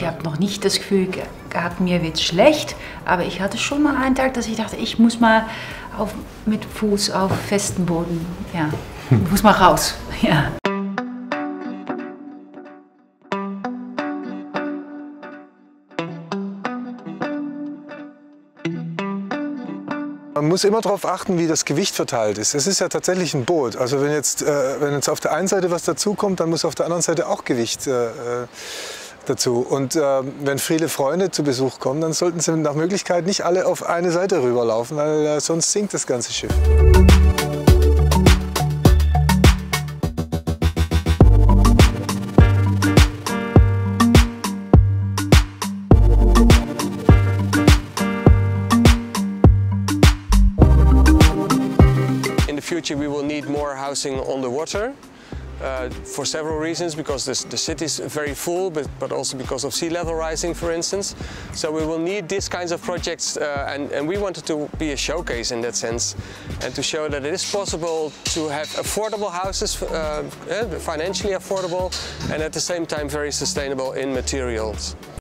habe noch nicht das Gefühl gehabt, mir wird schlecht, aber ich hatte schon mal einen Tag, dass ich dachte, ich muss mal mit Fuß auf festem Boden, ja, ich muss mal raus, ja. Man muss immer darauf achten, wie das Gewicht verteilt ist. Es ist ja tatsächlich ein Boot. Also wenn jetzt auf der einen Seite was dazukommt, dann muss auf der anderen Seite auch Gewicht dazu. Und wenn viele Freunde zu Besuch kommen, dann sollten sie nach Möglichkeit nicht alle auf eine Seite rüberlaufen, weil sonst sinkt das ganze Schiff. In the future we will need more housing on the water for several reasons, because the city is very full, but also because of sea level rising, for instance. So we will need these kinds of projects, and we wanted to be a showcase in that sense, and to show that it is possible to have affordable houses, financially affordable, and at the same time very sustainable in materials.